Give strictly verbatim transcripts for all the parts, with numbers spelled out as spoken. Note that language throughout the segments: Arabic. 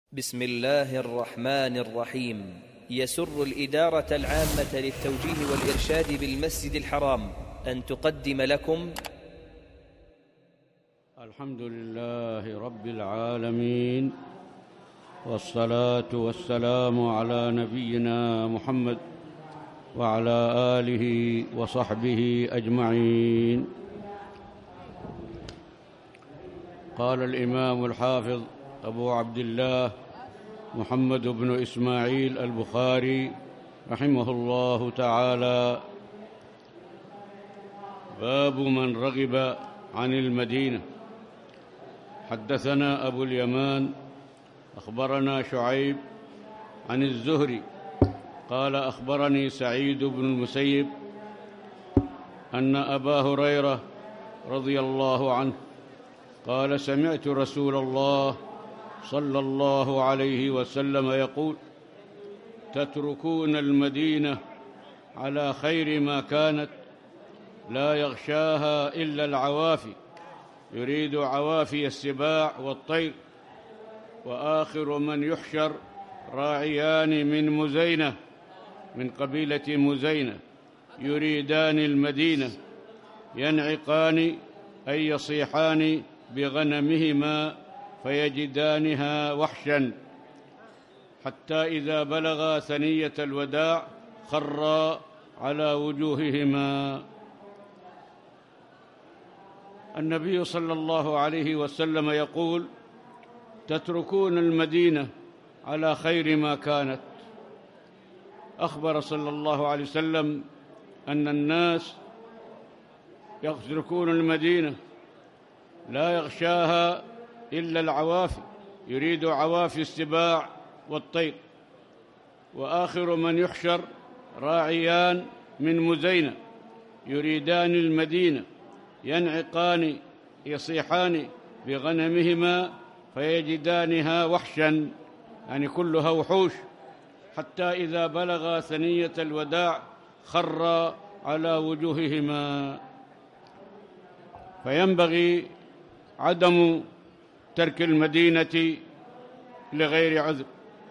بسم الله الرحمن الرحيم. يسر الإدارة العامة للتوجيه والإرشاد بالمسجد الحرام أن تقدم لكم الحمد لله رب العالمين، والصلاة والسلام على نبينا محمد وعلى آله وصحبه أجمعين. قال الإمام الحافظ أبو عبد الله محمد بن إسماعيل البخاري رحمه الله تعالى: باب من رغب عن المدينة. حدثنا أبو اليمان أخبرنا شعيب عن الزهري قال أخبرني سعيد بن المسيب أن أبا هريرة رضي الله عنه قال: سمعت رسول الله صلى الله عليه وسلم يقول: تتركون المدينة على خير ما كانت، لا يغشاها إلا العوافي، يريد عوافي السباع والطير، وآخر من يحشر راعيان من مزينة من قبيلة مزينة يريدان المدينة، ينعقان أي يصيحان بغنمهما فيجدانها وحشا، حتى إذا بلغا ثنية الوداع خرا على وجوههما. النبي صلى الله عليه وسلم يقول: تتركون المدينة على خير ما كانت. أخبر صلى الله عليه وسلم أن الناس يتركون المدينة لا يغشاها إلا العوافي، يريد عوافي السباع والطير، وآخر من يحشر راعيان من مزينة يريدان المدينة، ينعقان يصيحان بغنمهما فيجدانها وحشا، يعني كلها وحوش، حتى إذا بلغا ثنية الوداع خر على وجوههما. فينبغي عدم ترك المدينة لغير عذر.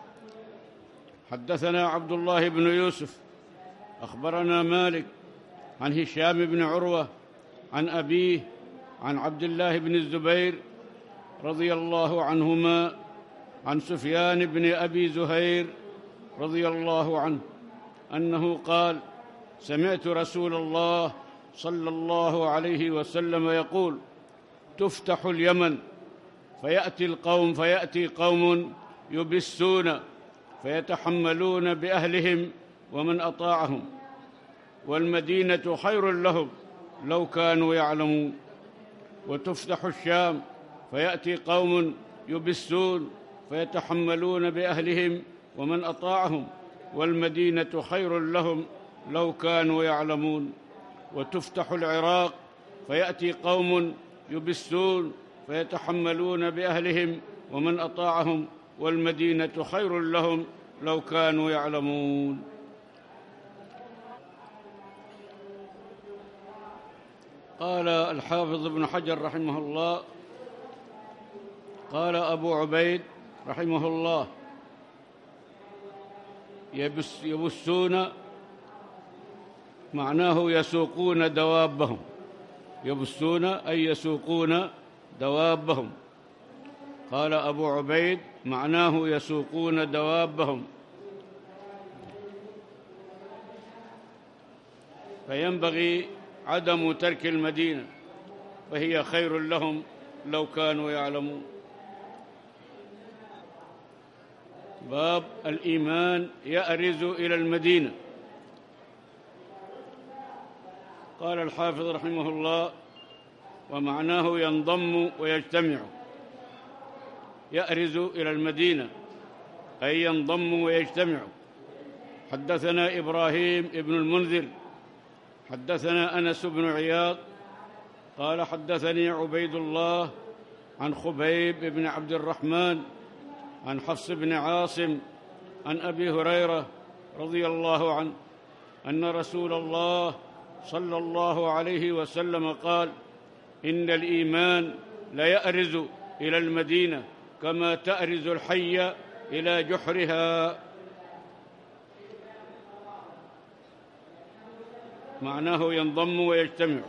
حدثنا عبد الله بن يوسف أخبرنا مالك عن هشام بن عروة عن أبيه عن عبد الله بن الزبير رضي الله عنهما عن سفيان بن أبي زهير رضي الله عنه أنه قال: سمعت رسول الله صلى الله عليه وسلم يقول: تفتح اليمن فيأتي القوم فيأتي قوم يبسون فيتحملون بأهلهم ومن أطاعهم، والمدينة خير لهم لو كانوا يعلمون. وتفتح الشام فيأتي قوم يبسون فيتحملون بأهلهم ومن أطاعهم، والمدينة خير لهم لو كانوا يعلمون. وتفتح العراق فيأتي قوم يبسون فيتحملون بأهلهم ومن أطاعهم، والمدينة خير لهم لو كانوا يعلمون. قال الحافظ ابن حجر رحمه الله: قال أبو عبيد رحمه الله: يبس يبسون معناه يسوقون دوابهم، يبسون أي يسوقون دوابهم. قال أبو عبيد: معناه يسوقون دوابهم. فينبغي عدم ترك المدينة، فهي خير لهم لو كانوا يعلمون. باب الإيمان يأرز إلى المدينة. قال الحافظ رحمه الله: ومعناه ينضم ويجتمع. يأرز إلى المدينة أي ينضم ويجتمع. حدثنا إبراهيم ابن المنذر حدثنا أنس بن عياض قال: حدثني عبيد الله عن خبيب بن عبد الرحمن عن حفص بن عاصم عن أبي هريرة رضي الله عنه أن رسول الله صلى الله عليه وسلم قال: إن الإيمان ليأرز إلى المدينة كما تأرز الحية إلى جحرها. معناه ينضم ويجتمع.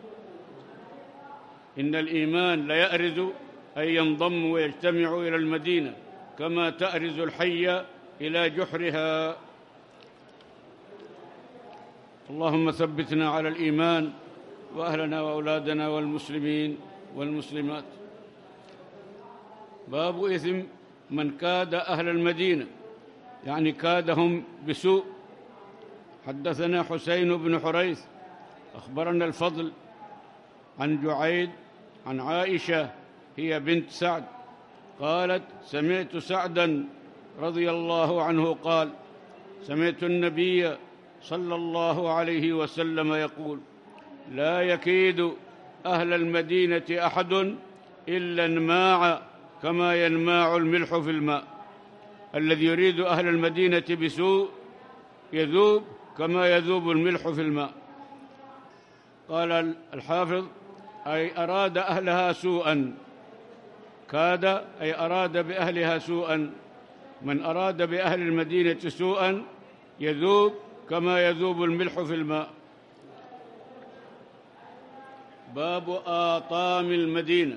إن الإيمان ليأرز أي ينضم ويجتمع إلى المدينة كما تأرز الحية إلى جحرها. اللهم ثبتنا على الإيمان وأهلنا وأولادنا والمسلمين والمسلمات. باب إثم من كاد أهل المدينة، يعني كادهم بسوء. حدثنا حسين بن حريث أخبرنا الفضل عن جعيد عن عائشة هي بنت سعد قالت: سمعت سعدا رضي الله عنه قال: سمعت النبي صلى الله عليه وسلم يقول: لا يكيد أهل المدينة أحد إلا انماع كما ينماع الملح في الماء. الذي يريد أهل المدينة بسوء يذوب كما يذوب الملح في الماء. قال الحافظ: أي أراد أهلها سوءا. كاد أي أراد بأهلها سوءا. من أراد بأهل المدينة سوءا يذوب كما يذوب الملح في الماء. باب آطام المدينة.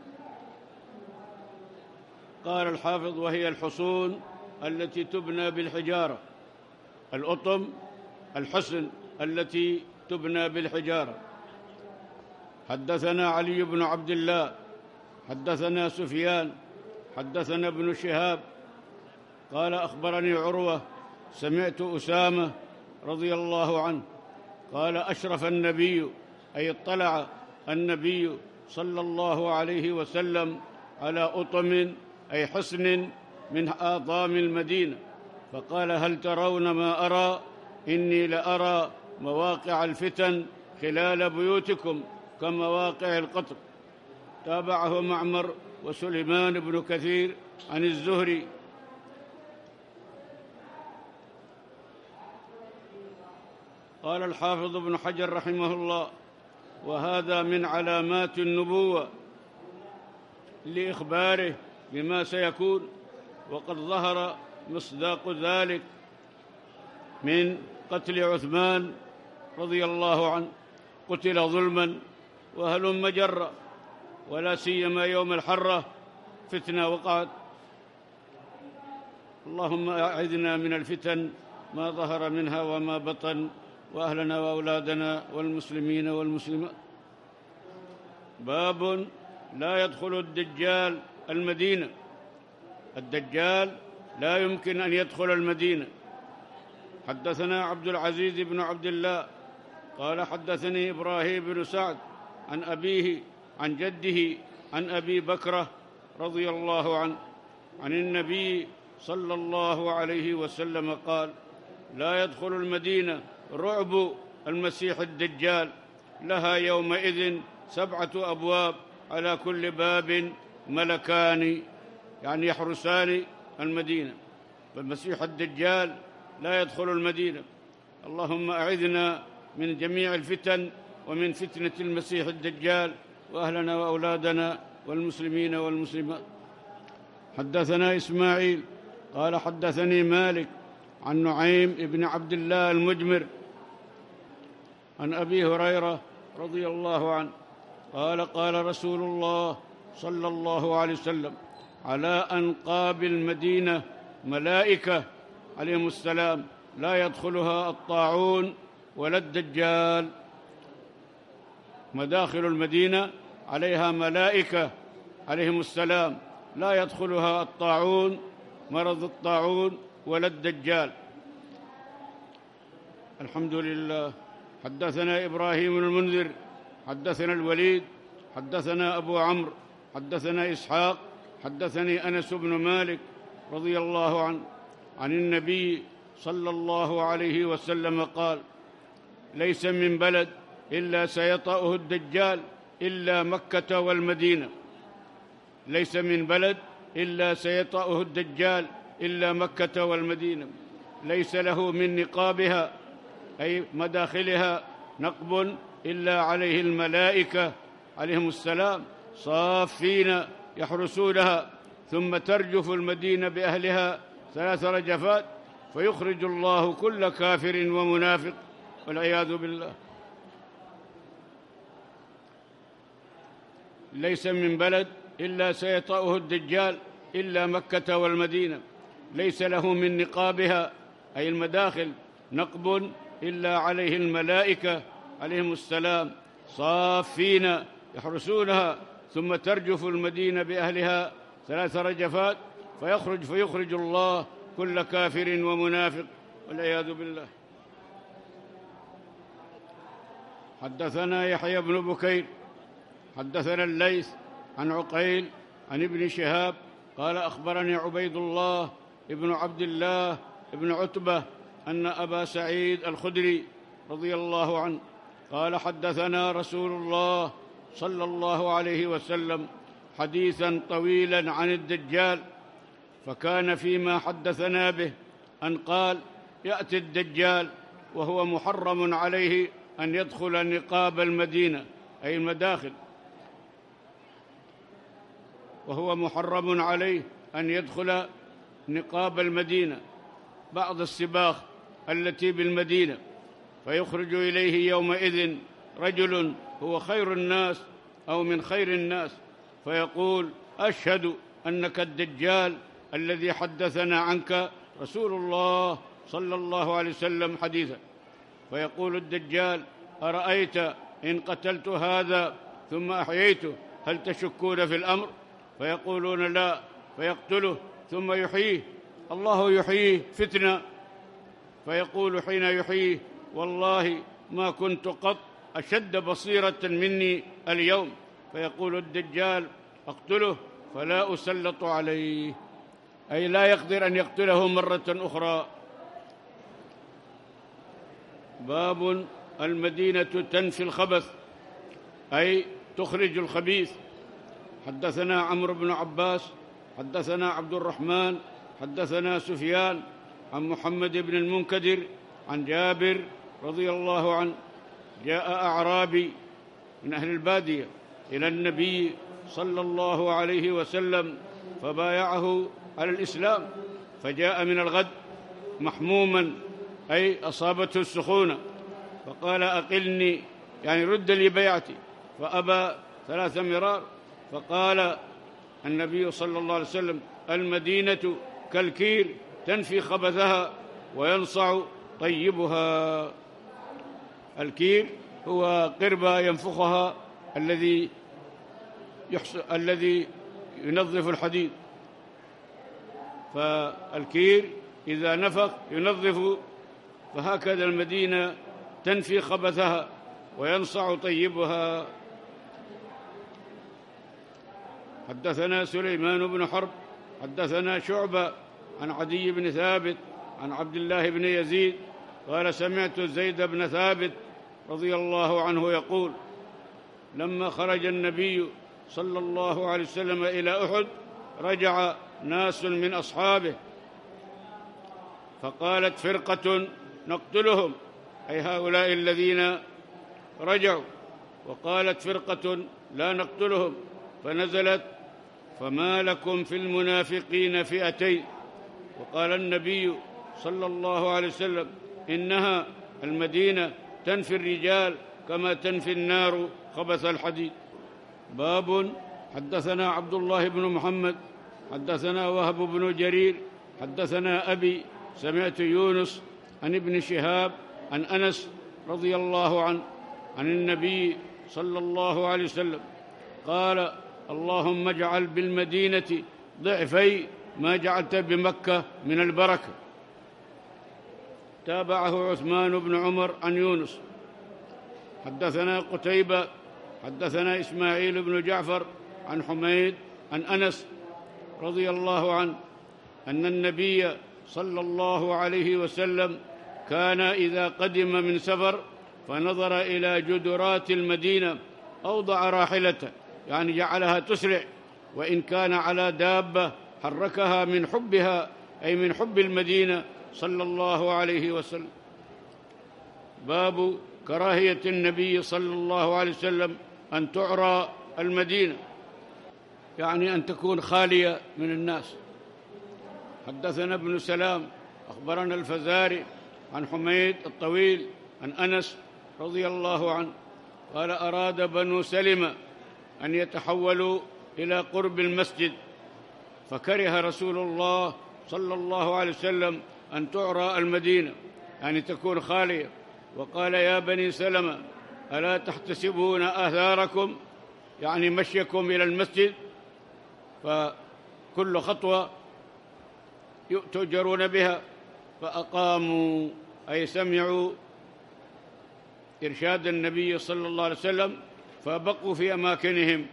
قال الحافظ: وهي الحصون التي تبنى بالحجارة. الأطم الحصن التي تبنى بالحجارة. حدثنا علي بن عبد الله حدثنا سفيان حدثنا ابن شهاب قال: أخبرني عروة سمعت أسامة رضي الله عنه قال: أشرف النبي أي اطلع النبي صلى الله عليه وسلم على أطم أي حصن من آطام المدينة، فقال: هل ترون ما أرى؟ إني لأرى مواقع الفتن خلال بيوتكم كمواقع القطر. تابعه معمر وسليمان بن كثير عن الزهري. قال الحافظ ابن حجر رحمه الله: وهذا من علامات النبوة لإخباره بما سيكون، وقد ظهر مصداق ذلك من قتل عثمان رضي الله عنه، قتل ظلما وهلم جرا، ولا سيما يوم الحرة فتنة وقعت. اللهم أعذنا من الفتن ما ظهر منها وما بطن، وأهلنا وأولادنا والمسلمين والمسلمات. باب لا يدخل الدجال المدينة. الدجال لا يمكن أن يدخل المدينة. حدثنا عبد العزيز بن عبد الله قال: حدثني إبراهيم بن سعد عن أبيه عن جده عن أبي بكرة رضي الله عنه عن النبي صلى الله عليه وسلم قال: لا يدخل المدينة رعب المسيح الدجال، لها يومئذ سبعة أبواب على كل باب ملكان، يعني يحرسان المدينة. فالمسيح الدجال لا يدخل المدينة. اللهم أعذنا من جميع الفتن ومن فتنة المسيح الدجال، وأهلنا وأولادنا والمسلمين والمسلمات. حدثنا إسماعيل قال: حدثني مالك عن نعيم بن عبد الله المجمر عن أبي هريرة رضي الله عنه قال: قال رسول الله صلى الله عليه وسلم: على أنقاب المدينة ملائكة عليهم السلام لا يدخلها الطاعون ولا الدجال. مداخل المدينة عليها ملائكة عليهم السلام لا يدخلها الطاعون، مرض الطاعون، ولا الدجال. الحمد لله. حدثنا إبراهيم المنذر حدثنا الوليد حدثنا أبو عمرو حدثنا إسحاق حدثني أنس بن مالك رضي الله عنه عن النبي صلى الله عليه وسلم قال: ليس من بلد إلا سيطأه الدجال إلا مكة والمدينة. ليس من بلد إلا سيطأه الدجال إلا مكة والمدينة. ليس له من نقابها أي مداخلها نقب إلا عليه الملائكة عليهم السلام صافين يحرسونها ثم ترجف المدينة بأهلها ثلاث رجفات فيخرج الله كل كافر ومنافق والعياذ بالله. ليس من بلد إلا سيطأه الدجال إلا مكة والمدينة، ليس له من نقابها أي المداخل نقب إلا عليه الملائكة عليهم السلام صافين يحرسونها، ثم ترجف المدينة بأهلها ثلاث رجفات فيخرج فيخرج الله كل كافر ومنافق والعياذ بالله. حدثنا يحيى بن بكير حدثنا الليث عن عقيل عن ابن شهاب قال أخبرني عبيد الله ابن عبد الله ابن عتبة أن أبا سعيد الخدري رضي الله عنه قال حدثنا رسول الله صلى الله عليه وسلم حديثا طويلا عن الدجال، فكان فيما حدثنا به أن قال: يأتي الدجال وهو محرم عليه أن يدخل نقاب المدينة أي المداخل، وهو محرم عليه أن يدخل نقاب المدينة بعض السباخ التي بالمدينة، فيخرج إليه يومئذ رجل هو خير الناس أو من خير الناس فيقول: أشهد أنك الدجال الذي حدثنا عنك رسول الله صلى الله عليه وسلم حديثا. فيقول الدجال: أرأيت إن قتلت هذا ثم أحييته هل تشكون في الأمر؟ فيقولون: لا. فيقتله ثم يحييه، الله يحييه فتنة. فيقول حين يحييه: والله ما كنت قط أشد بصيرة مني اليوم. فيقول الدجال: أقتله فلا أسلط عليه، أي لا يقدر أن يقتله مرة أخرى. باب المدينة تنفي الخبث أي تخرج الخبيث. حدثنا عمرو بن عباس حدثنا عبد الرحمن حدثنا سفيان عن محمد بن المنكدر عن جابر رضي الله عنه: جاء أعرابي من أهل البادية إلى النبي صلى الله عليه وسلم فبايعه على الإسلام، فجاء من الغد محموما أي أصابته السخونة، فقال: أقلني يعني رد لي بيعتي، فأبى ثلاث مرار. فقال النبي صلى الله عليه وسلم: المدينة كالكير تنفي خبثها وينصع طيبها. الكير هو قربة ينفخها الذي الذي ينظف الحديد، فالكير إذا نفخ ينظف، فهكذا المدينة تنفي خبثها وينصع طيبها. حدثنا سليمان بن حرب حدثنا شعبة عن عدي بن ثابت عن عبد الله بن يزيد قال: سمعت زيد بن ثابت رضي الله عنه يقول: لما خرج النبي صلى الله عليه وسلم إلى أحد رجع ناس من أصحابه، فقالت فرقة: نقتلهم، أي هؤلاء الذين رجعوا، وقالت فرقة: لا نقتلهم، فنزلت: فما لكم في المنافقين فئتين. وقال النبي صلى الله عليه وسلم: إنها المدينة تنفي الرجال كما تنفي النار خبث الحديد. باب حدثنا عبد الله بن محمد حدثنا وهب بن جرير حدثنا أبي سمعت يونس عن ابن شهاب عن أنس رضي الله عنه عن النبي صلى الله عليه وسلم قال: اللهم اجعل بالمدينة ضعفي ما جعلت بمكة من البركة. تابعه عثمان بن عمر عن يونس. حدثنا قتيبة حدثنا إسماعيل بن جعفر عن حميد عن أنس رضي الله عنه أن النبي صلى الله عليه وسلم كان إذا قدم من سفر فنظر إلى جدرات المدينة أوضع راحلته، يعني جعلها تسرع، وإن كان على دابة حركها من حبها أي من حب المدينة صلى الله عليه وسلم. باب كراهية النبي صلى الله عليه وسلم أن تعرى المدينة، يعني أن تكون خالية من الناس. حدثنا ابن سلام أخبرنا الفزاري عن حميد الطويل عن أنس رضي الله عنه قال: أراد بنو سلمة أن يتحولوا إلى قرب المسجد، فكره رسول الله صلى الله عليه وسلم أن تعرى المدينة، يعني تكون خالية، وقال: يا بني سلمة ألا تحتسبون آثاركم، يعني مشيكم إلى المسجد، فكل خطوة تؤجرون بها. فأقاموا، أي سمعوا إرشاد النبي صلى الله عليه وسلم، فبقوا في أماكنهم.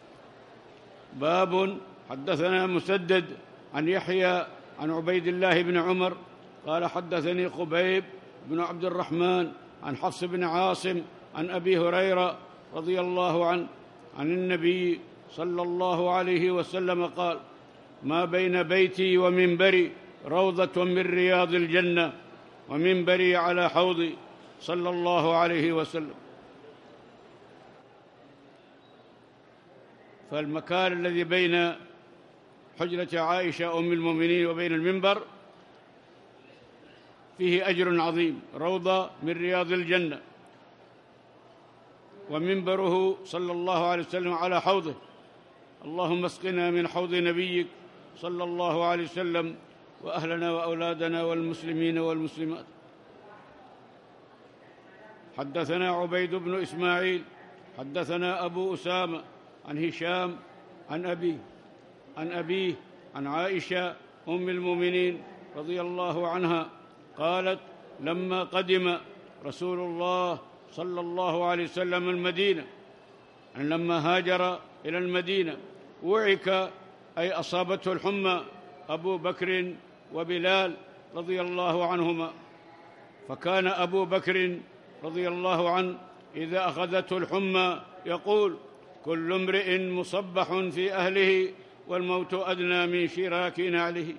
باب حدثنا مسدد عن يحيى عن عبيد الله بن عمر قال: حدثني خبيب بن عبد الرحمن عن حفص بن عاصم عن أبي هريرة رضي الله عنه عن النبي صلى الله عليه وسلم قال: ما بين بيتي ومنبري روضة من رياض الجنة، ومنبري على حوضي صلى الله عليه وسلم. فالمكان الذي بين حجرة عائشة أم المؤمنين وبين المنبر فيه أجر عظيم، روضة من رياض الجنة، ومنبره صلى الله عليه وسلم على حوضه. اللهم اسقنا من حوض نبيك صلى الله عليه وسلم وأهلنا وأولادنا والمسلمين والمسلمات. حدثنا عبيد بن إسماعيل حدثنا أبو أسامة عن هشام عن أبيه عن أبيه عن عائشة أم المؤمنين رضي الله عنها قالت: لما قدم رسول الله صلى الله عليه وسلم المدينة، يعني لما هاجر إلى المدينة، وعك، أي أصابته الحمى، أبو بكر وبلال رضي الله عنهما. فكان أبو بكر رضي الله عنه إذا أخذته الحمى يقول: كل امرئ مصبح في أهله والموت أدنى من شراك نعله.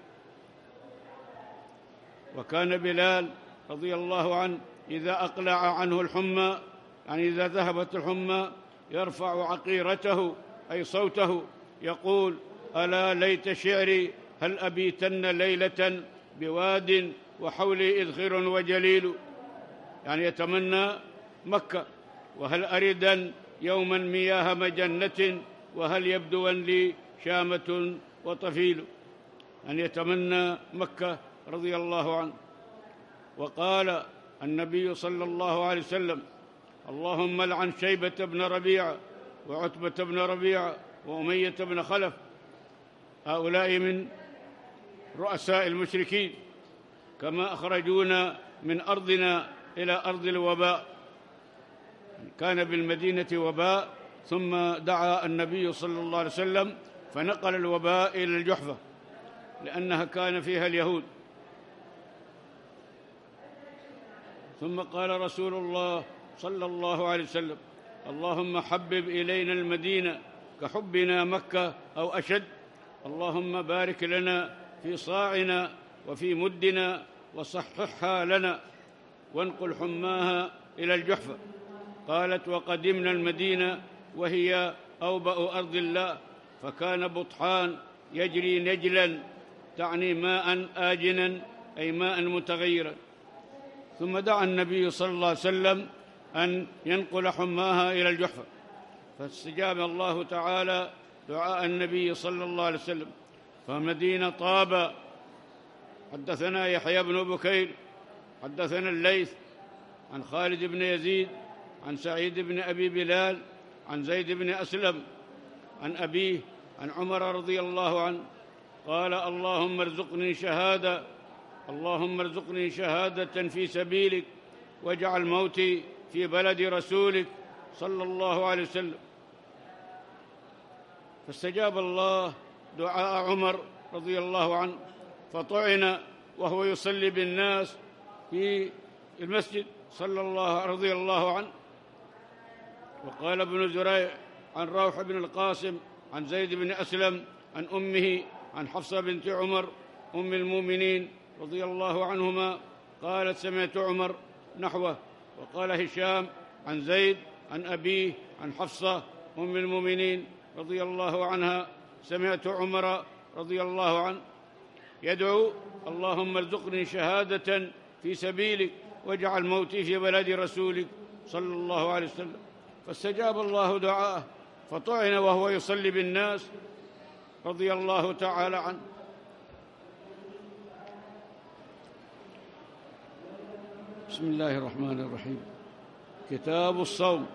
وكان بلال رضي الله عنه إذا أقلع عنه الحمى، يعني إذا ذهبت الحمى، يرفع عقيرته، أي صوته، يقول: ألا ليت شعري هل أبيتن ليلة بواد وحولي إذخر وجليل، يعني يتمنى مكة. وهل أردا يوما مياه مجنة وهل يبدوا لي شامة وطفيل، يعني يتمنى مكة رضي الله عنه. وقال النبي صلى الله عليه وسلم: اللهم لعن شيبة بن ربيعة وعتبة بن ربيعة وأمية بن خلف، هؤلاء من رؤساء المشركين، كما أخرجونا من أرضنا إلى أرض الوباء. كان بالمدينة وباء، ثم دعا النبي صلى الله عليه وسلم فنقل الوباء إلى الجحفة لأنها كان فيها اليهود. ثم قال رسول الله صلى الله عليه وسلم: اللهم حبب إلينا المدينة كحبنا مكة أو أشد، اللهم بارك لنا في صاعنا وفي مدنا وصححها لنا وانقل حماها إلى الجحفة. قالت: وقدمنا المدينة وهي أوبأ أرض الله، فكان بطحان يجري نجلا، تعني ماء آجنا، أي ماء متغيرا. ثم دعا النبي صلى الله عليه وسلم أن ينقل حماها إلى الجحفة، فاستجاب الله تعالى دعاء النبي صلى الله عليه وسلم، فمدينة طاب. حدثنا يحيى بن بكير حدثنا الليث عن خالد بن يزيد عن سعيد بن أبي بلال عن زيد بن أسلم عن أبيه عن عمر رضي الله عنه قال: اللهم ارزقني شهادة اللهم ارزقني شهادة في سبيلك، واجعل موتي في بلد رسولك صلى الله عليه وسلم. فاستجاب الله دعاء عمر رضي الله عنه، فطعن وهو يصلي بالناس في المسجد صلى الله رضي الله عنه. وقال ابن زريع عن روح بن القاسم عن زيد بن أسلم عن أمه عن حفصة بنت عمر أم المؤمنين رضي الله عنهما قالت: سمعت عمر نحوه. وقال هشام عن زيد عن أبيه عن حفصة أم المؤمنين رضي الله عنها سمعت عمر رضي الله عنه يدعو: اللهم ارزقني شهادة في سبيلك واجعل موتي في بلد رسولك صلى الله عليه وسلم، فاستجاب الله دعاءه فطعن وهو يصلي بالناس رضي الله تعالى عنه. بسم الله الرحمن الرحيم. كتاب الصوم.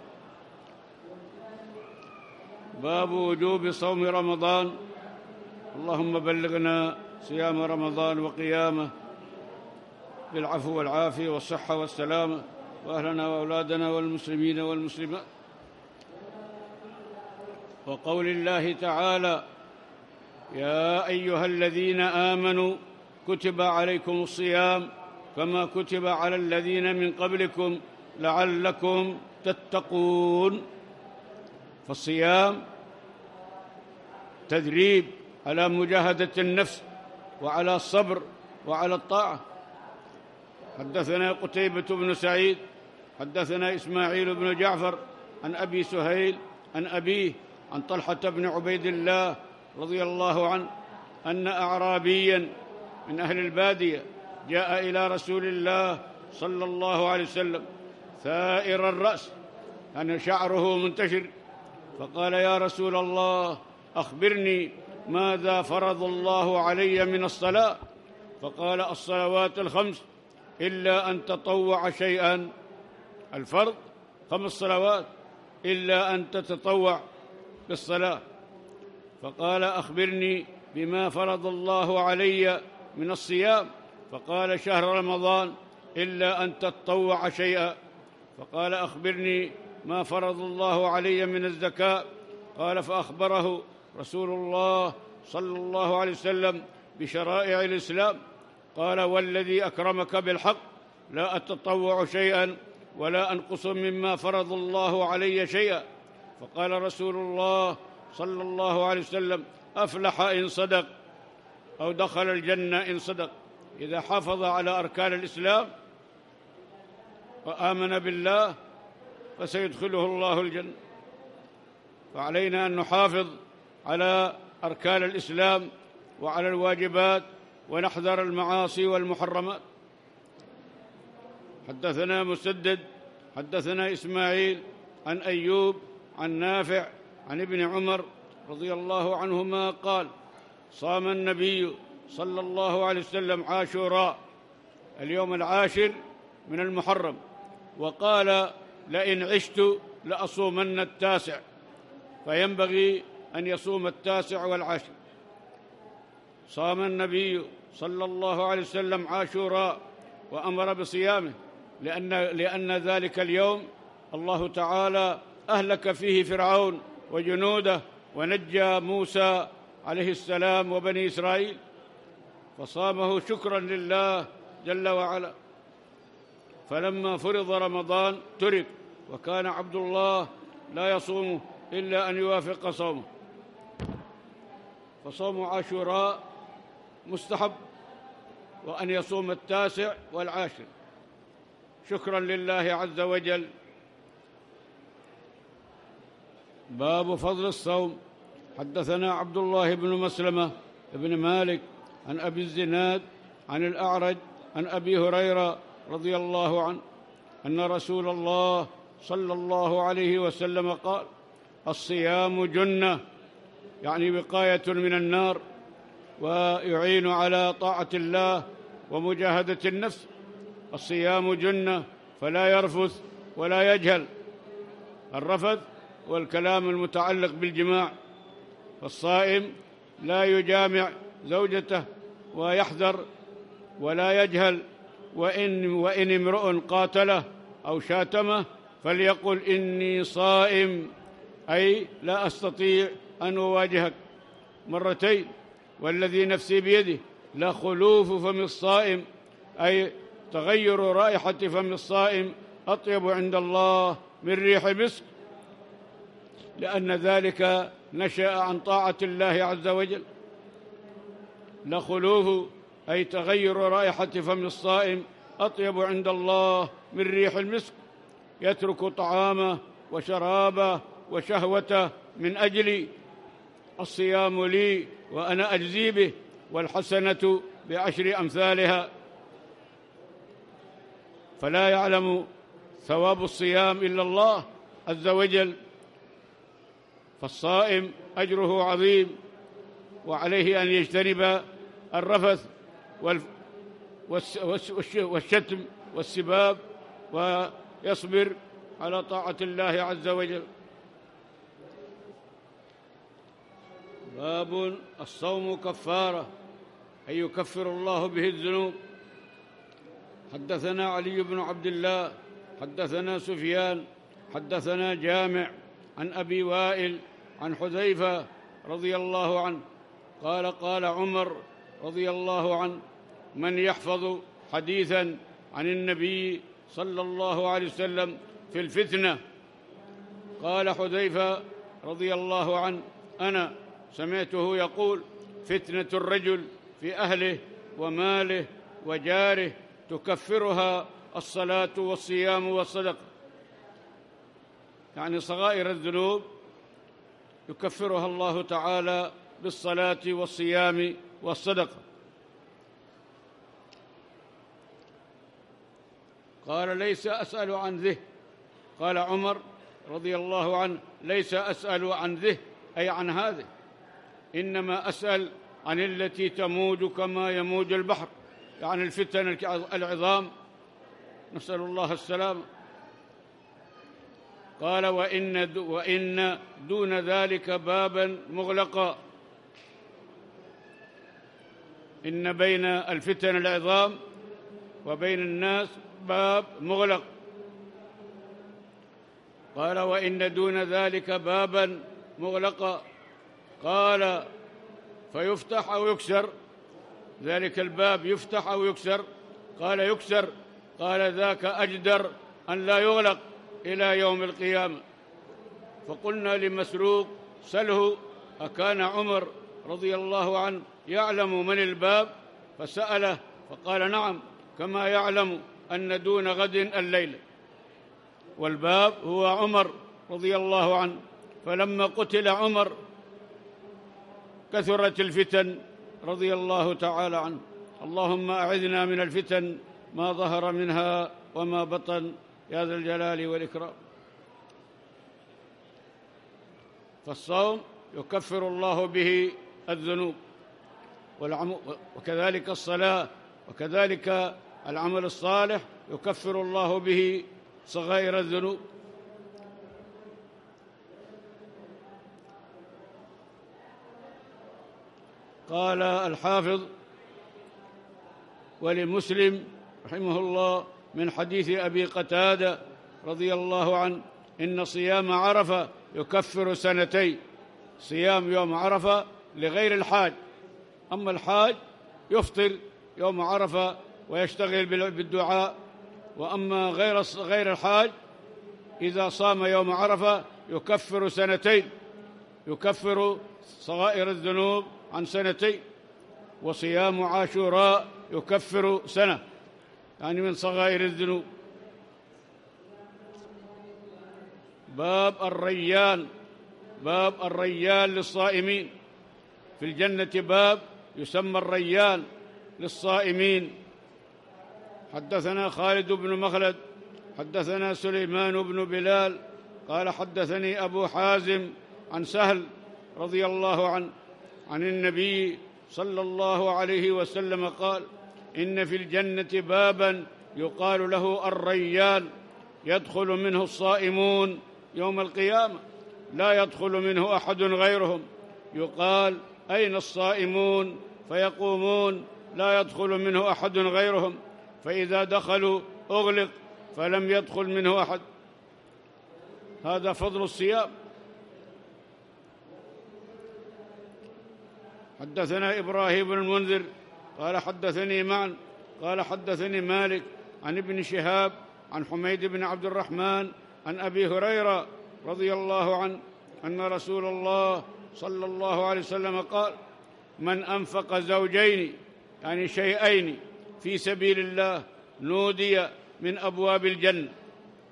باب وجوب صوم رمضان. اللهم بلغنا صيام رمضان وقيامه بالعفو والعافية والصحة والسلامة، وأهلنا وأولادنا والمسلمين والمسلمات. وقول الله تعالى: يا أيها الذين آمنوا كتب عليكم الصيام كما كتب على الذين من قبلكم لعلكم تتقون. فالصيام تدريب على مجاهدة النفس وعلى الصبر وعلى الطاعة. حدثنا قتيبة بن سعيد حدثنا إسماعيل بن جعفر عن أبي سهيل عن أبيه عن طلحة بن عبيد الله رضي الله عنه أن أعرابيا من أهل البادية جاء إلى رسول الله صلى الله عليه وسلم ثائر الرأس، أن شعره منتشر، فقال: يا رسول الله، أخبرني ماذا فرض الله علي من الصلاة؟ فقال: الصلوات الخمس إلا أن تطوع شيئا. الفرض خمس صلوات إلا أن تتطوع بالصلاة. فقال: أخبرني بما فرض الله علي من الصيام؟ فقال: شهر رمضان إلا أن تتطوع شيئا. فقال: أخبرني ما فرض الله علي من الزكاة؟ قال: فأخبره رسول الله صلى الله عليه وسلم بشرائع الإسلام. قال: والذي أكرمك بالحق لا أتطوع شيئا ولا أنقص مما فرض الله علي شيئا. فقال رسول الله صلى الله عليه وسلم: أفلح إن صدق، أو دخل الجنة إن صدق. إذا حافظ على أركان الإسلام وآمن بالله فسيدخله الله الجنة. فعلينا أن نحافظ على أركان الإسلام وعلى الواجبات ونحذر المعاصي والمحرمات. حدثنا مسدد حدثنا إسماعيل عن أيوب عن نافع عن ابن عمر رضي الله عنهما قال: صام النبي صلى الله عليه وسلم عاشوراء اليوم العاشر من المحرم، وقال: لئن عشت لأصومن التاسع، فينبغي أن يصوم التاسع والعاشر. صام النبي صلى الله عليه وسلم عاشوراء وأمر بصيامه، لأن, لأن ذلك اليوم الله تعالى أهلك فيه فرعون وجنوده ونجى موسى عليه السلام وبني إسرائيل، فصامه شكرا لله جل وعلا. فلما فرض رمضان ترك، وكان عبد الله لا يصوم إلا أن يوافق صومه. فصوم عاشوراء مستحب، وأن يصوم التاسع والعاشر شكرا لله عز وجل. باب فضل الصوم. حدثنا عبد الله بن مسلمة بن مالك عن أبي الزناد عن الأعرج عن أبي هريرة رضي الله عنه أن رسول الله صلى الله عليه وسلم قال: الصيام جنة، يعني وقاية من النار، ويعين على طاعة الله ومجاهدة النفس. الصيام جنة، فلا يرفث ولا يجهل. الرفث والكلام المتعلق بالجماع، فالصائم لا يجامع زوجته ويحذر ولا يجهل. وإن, وإن امرؤ قاتله أو شاتمه فليقل: إني صائم، أي لا أستطيع أن أواجهك، مرتين. والذي نفسي بيده لخلوف فم الصائم، أي تغير رائحة فم الصائم أطيب عند الله من ريح مسك، لأن ذلك نشأ عن طاعة الله عز وجل. لخلوف أي تغير رائحة فم الصائم أطيب عند الله من ريح المسك، يترك طعامه وشرابه وشهوته من أجلي. الصيام لي وأنا أجزي به، والحسنة بعشر أمثالها. فلا يعلم ثواب الصيام إلا الله عز وجل، فالصائم أجره عظيم، وعليه أن يجتنب الرفث والشتم والسباب، ويصبر على طاعة الله عز وجل. باب الصوم كفارة، أي يكفر الله به الذنوب. حدثنا علي بن عبد الله حدثنا سفيان حدثنا جامع عن أبي وائل عن حذيفة رضي الله عنه قال قال عمر رضي الله عنه: من يحفظ حديثا عن النبي صلى الله عليه وسلم في الفتنة؟ قال حذيفة رضي الله عنه: أنا سمعته يقول: فتنة الرجل في أهله وماله وجاره تكفرها الصلاة والصيام والصدقة. يعني صغائر الذنوب يكفرها الله تعالى بالصلاة والصيام والصدقة. قال: ليس أسأل عن ذه. قال عمر رضي الله عنه: ليس أسأل عن ذه، أي عن هذه، إنما أسأل عن التي تموج كما يموج البحر، يعني الفتن العظام، نسأل الله السلامة. قال: وإن, وإن دون ذلك بابا مغلقا، إن بين الفتن العظام وبين الناس باب مغلق. قال: وإن دون ذلك بابا مغلقا. قال: فيفتح أو يكسر؟ ذلك الباب يفتح أو يكسر؟ قال: يكسر. قال: ذاك أجدر أن لا يغلق إلى يوم القيامة. فقلنا لمسروق: سله أكان عمر رضي الله عنه يعلم من الباب؟ فسأله فقال: نعم، كما يعلم أن دون غد الليلة. والباب هو عمر رضي الله عنه. فلما قتل عمر كثرت الفتن رضي الله تعالى عنه. اللهم أعذنا من الفتن ما ظهر منها وما بطن يا ذا الجلال والإكرام. فالصوم يكفر الله به الذنوب، وكذلك الصلاة، وكذلك العمل الصالح يكفر الله به صغائر الذنوب. قال الحافظ: ولمسلم رحمه الله من حديث أبي قتادة رضي الله عنه: إن صيام عرفة يكفر سنتين. صيام يوم عرفة لغير الحاج، أما الحاج يفطر يوم عرفة ويشتغل بالدعاء، وأما غير غير الحاج إذا صام يوم عرفة يكفر سنتين، يكفر صغائر الذنوب عن سنتين. وصيام عاشوراء يكفر سنة، يعني من صغائر الذنوب. باب الريان، باب الريان للصائمين. في الجنة باب يسمى الريان للصائمين. حدثنا خالد بن مخلد حدثنا سليمان بن بلال قال: حدثني أبو حازم عن سهل رضي الله عنه عن النبي صلى الله عليه وسلم قال: إن في الجنة بابا يقال له الريان، يدخل منه الصائمون يوم القيامة، لا يدخل منه أحد غيرهم. يقال: أين الصائمون؟ فيقومون: لا يدخل منه أحد غيرهم. فإذا دخلوا أغلق فلم يدخل منه أحد. هذا فضل الصيام. حدثنا إبراهيم بن المنذر قال: حدثني معن قال: حدثني مالك عن ابن شهاب عن حميد بن عبد الرحمن عن أبي هريرة رضي الله عنه أن رسول الله صلى الله عليه وسلم قال: من أنفق زوجين، يعني شيئين، في سبيل الله نودي من أبواب الجنة: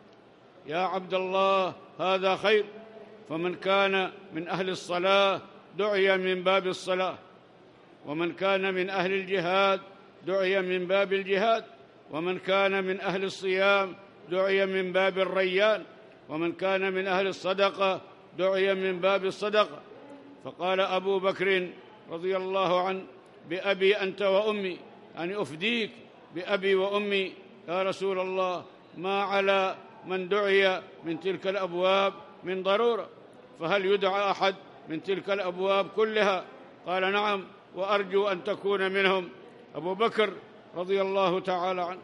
يا عبد الله هذا خير. فمن كان من أهل الصلاة دعي من باب الصلاة، ومن كان من أهل الجهاد دعي من باب الجهاد، ومن كان من أهل الصيام دعي من باب الريان، ومن كان من أهل الصدقة دعي من باب الصدقة. فقال أبو بكر رضي الله عنه: بأبي أنت وأمي، يعني أفديك بأبي وأمي يا رسول الله، ما على من دعي من تلك الأبواب من ضرورة، فهل يدعى أحد من تلك الأبواب كلها؟ قال: نعم، وأرجو أن تكون منهم. أبو بكر رضي الله تعالى عنه.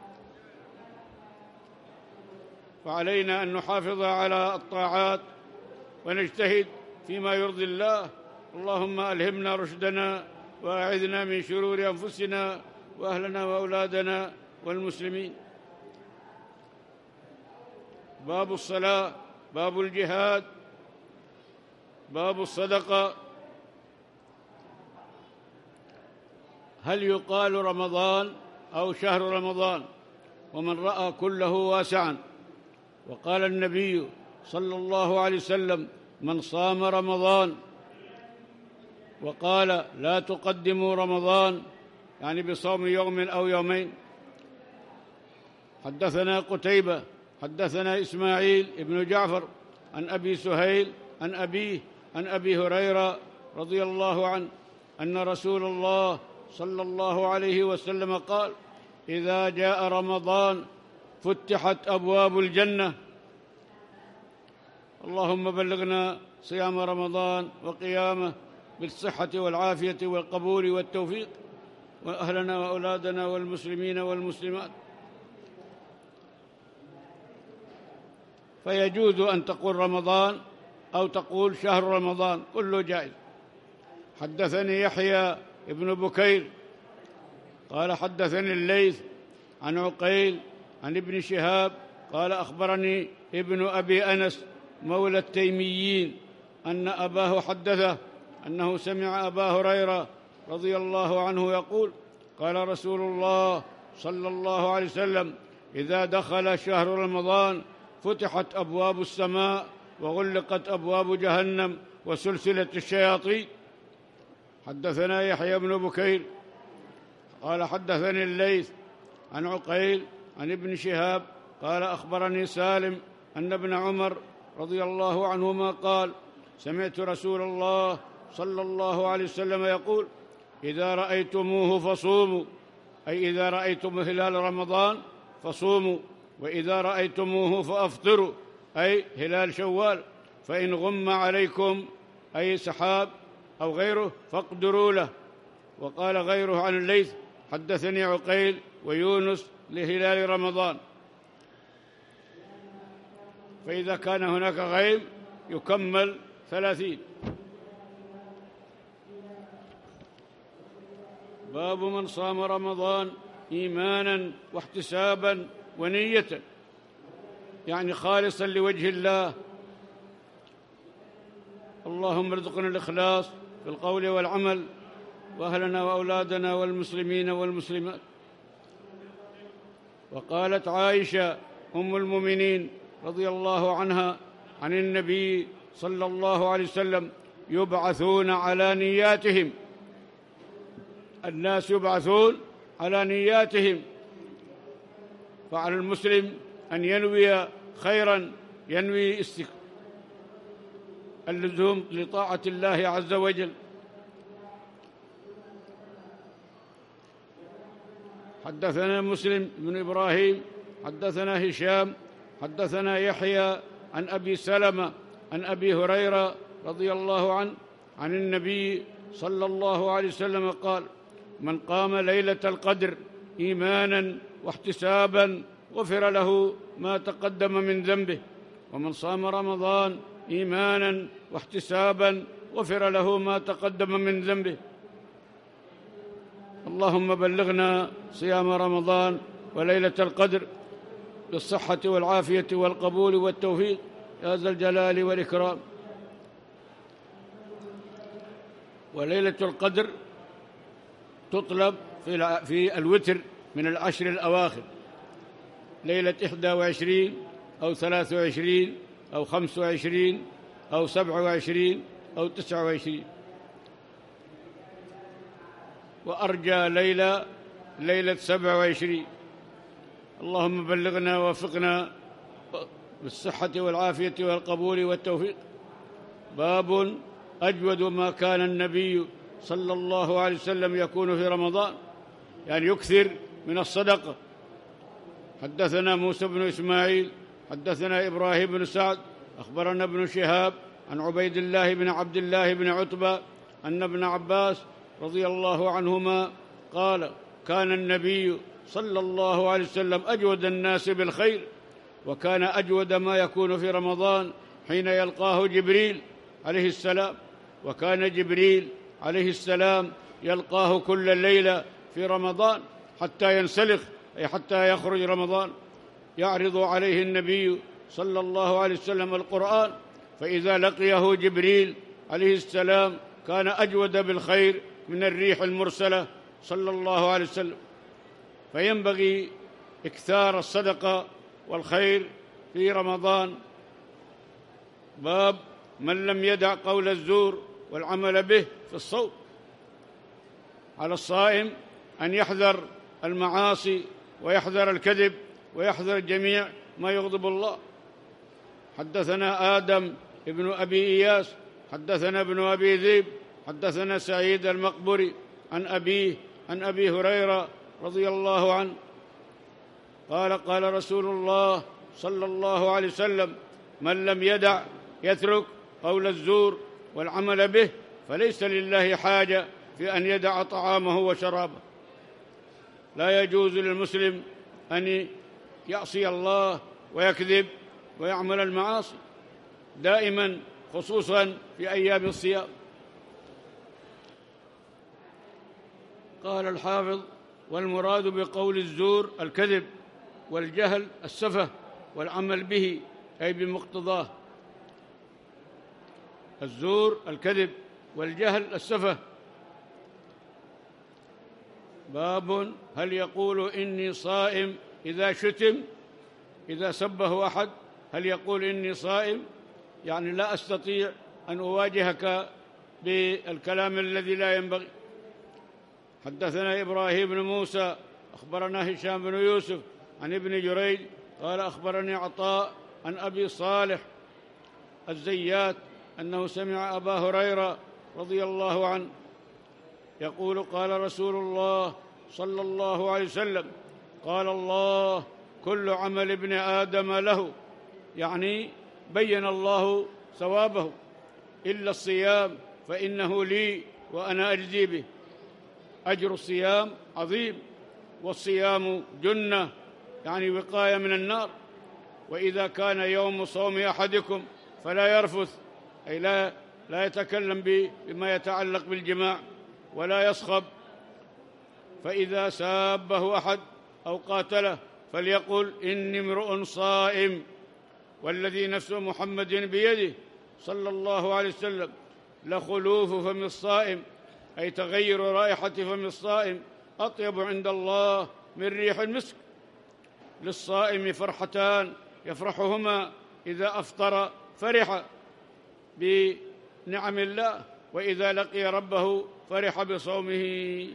فعلينا أن نحافظ على الطاعات ونجتهد فيما يرضي الله. اللهم ألهمنا رشدنا وأعذنا من شرور أنفسنا وأهلنا وأولادنا والمسلمين. باب الصلاة، باب الجهاد، باب الصدقة. هل يقال رمضان أو شهر رمضان؟ ومن رأى كله واسعا. وقال النبي صلى الله عليه وسلم: من صام رمضان، وقال: لا تقدموا رمضان، يعني بصوم يوم أو يومين. حدثنا قتيبة حدثنا إسماعيل ابن جعفر عن أبي سهيل عن أبيه عن أبي هريرة رضي الله عنه أن رسول الله صلى الله عليه وسلم قال: إذا جاء رمضان فتحت أبواب الجنة. اللهم بلغنا صيام رمضان وقيامه بالصحة والعافية والقبول والتوفيق، وأهلنا وأولادنا والمسلمين والمسلمات. فيجوز أن تقول رمضان أو تقول شهر رمضان، كله جائز. حدثني يحيى ابن بكير قال: حدثني الليث عن عقيل عن ابن شهاب قال: أخبرني ابن أبي أنس مولى التيميين أن أباه حدثه أنه سمع أبا هريرة رضي الله عنه يقول: قال رسول الله صلى الله عليه وسلم: إذا دخل شهر رمضان فتحت أبواب السماء وغلقت أبواب جهنم وسلسلة الشياطين. حدثنا يحيى بن بكير قال: حدثني الليث عن عقيل عن ابن شهاب قال: أخبرني سالم أن ابن عمر رضي الله عنهما قال: سمعت رسول الله صلى الله عليه وسلم يقول: إذا رأيتموه فصوموا، أي إذا رأيتم هلال رمضان فصوموا، وإذا رأيتموه فأفطروا، أي هلال شوال، فإن غم عليكم، أي سحاب أو غيره، فاقدروا له. وقال غيره عن الليث: حدثني عقيل ويونس لهلال رمضان. فإذا كان هناك غيم يكمل ثلاثين. باب من صام رمضان إيمانا واحتسابا ونية، يعني خالصا لوجه الله. اللهم ارزقنا الإخلاص في القول والعمل، وأهلنا وأولادنا والمسلمين والمسلمات. وقالت عائشة أم المؤمنين رضي الله عنها عن النبي صلى الله عليه وسلم: يبعثون على نياتهم، الناس يبعثون على نياتهم. فعلى المسلم أن ينوي خيرا، ينوي اللزوم لطاعة الله عز وجل. حدثنا مسلم بن إبراهيم حدثنا هشام حدثنا يحيى عن أبي سلمة عن أبي هريرة رضي الله عنه عن النبي صلى الله عليه وسلم قال: من قام ليلة القدر إيمانا واحتسابا غفر له ما تقدم من ذنبه، ومن صام رمضان إيمانا واحتسابا غفر له ما تقدم من ذنبه. اللهم بلغنا صيام رمضان وليلة القدر بالصحة والعافية والقبول والتوفيق يا ذا الجلال والإكرام. وليلة القدر تطلب في في الوتر من العشر الأواخر، ليلة إحدى وعشرين أو ثلاث وعشرين أو خمس وعشرين أو سبع وعشرين أو تسع وعشرين. وأرجى ليلة ليلة سبع وعشرين. اللهم بلغنا ووفقنا بالصحة والعافية والقبول والتوفيق. باب أجود ما كان النبي صلى الله عليه وسلم يكون في رمضان، يعني يكثر من الصدقة. حدثنا موسى بن إسماعيل حدثنا إبراهيم بن سعد أخبرنا ابن شهاب عن عبيد الله بن عبد الله بن عتبة أن ابن عباس رضي الله عنهما قال: كان النبي صلى الله عليه وسلم أجود الناس بالخير، وكان أجود ما يكون في رمضان حين يلقاه جبريل عليه السلام، وكان جبريل عليه السلام يلقاه كل ليلة في رمضان حتى ينسلخ، أي حتى يخرج رمضان، يعرض عليه النبي صلى الله عليه وسلم القرآن، فإذا لقيه جبريل عليه السلام كان أجود بالخير من الريح المرسلة صلى الله عليه وسلم. فينبغي إكثار الصدقة والخير في رمضان. باب من لم يدع قول الزور والعمل به في الصوم. على الصائم أن يحذر المعاصي ويحذر الكذب ويحذر جميع ما يغضب الله. حدثنا آدم ابن أبي إياس حدثنا ابن أبي ذئب حدثنا سعيد المقبري عن أبيه عن أبي هريرة رضي الله عنه قال: قال رسول الله صلى الله عليه وسلم: من لم يدع يترك قول الزور والعمل به فليس لله حاجة في أن يدع طعامه وشرابه. لا يجوز للمسلم أن يعصي الله ويكذب ويعمل المعاصي دائما، خصوصا في أيام الصيام. قال الحافظ: والمراد بقول الزور الكذب، والجهل السفه، والعمل به أي بمقتضاه. الزور الكذب والجهل السفه. باب هل يقول إني صائم إذا شتم، إذا سبه أحد، هل يقول إني صائم؟ يعني لا أستطيع أن أواجهك بالكلام الذي لا ينبغي. حدثنا إبراهيم بن موسى أخبرنا هشام بن يوسف عن ابن جريج قال: أخبرني عطاء عن أبي صالح الزيات أنه سمع أبا هريرة رضي الله عنه يقول: قال رسول الله صلى الله عليه وسلم: قال الله: كل عمل ابن آدم له، يعني بين الله ثوابه، إلا الصيام فإنه لي وأنا أجزي به. أجر الصيام عظيم، والصيام جنة، يعني وقاية من النار. وإذا كان يوم صوم أحدكم فلا يرفث، أي لا, لا يتكلم بما يتعلق بالجماع، ولا يصخب. فإذا سابه أحد أو قاتله فليقل: إني امرؤ صائم، والذي نفس محمد بيده صلى الله عليه وسلم لخلوف فم الصائم، أي تغير رائحة فم الصائم، أطيب عند الله من ريح المسك. للصائم فرحتان يفرحهما: إذا أفطر فرح بنعم الله، وإذا لقي ربه فرح بصومه.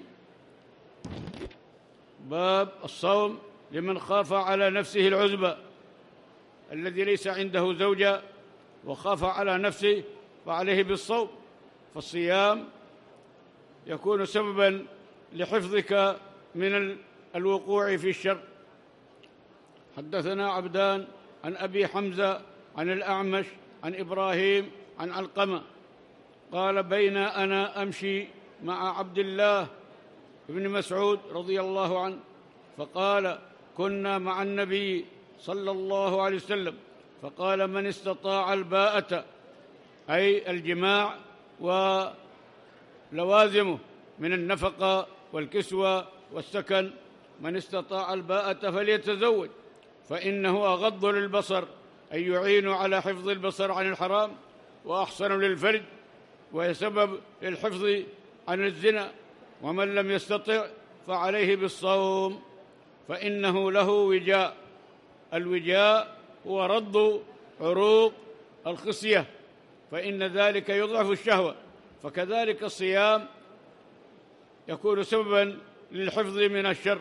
باب الصوم لمن خاف على نفسه العزبة، الذي ليس عنده زوجة وخاف على نفسه فعليه بالصوم، فالصيام يكون سببا لحفظك من الوقوع في الشر. حدثنا عبدان عن أبي حمزة عن الأعمش عن إبراهيم عن علقمة قال: بين أنا أمشي مع عبد الله بن مسعود رضي الله عنه فقال: كنا مع النبي صلى الله عليه وسلم فقال: من استطاع الباءة، أي الجماع ولوازمه من النفقة والكسوة والسكن، من استطاع الباءة فليتزوج، فإنه أغض للبصر، أي يعين على حفظ البصر عن الحرام، وأحسن للفرج، وسبب للحفظ عن الزنا. ومن لم يستطع فعليه بالصوم، فإنه له وجاء. الوجاء هو رد عروق يكون سببا للحفظ من الشر.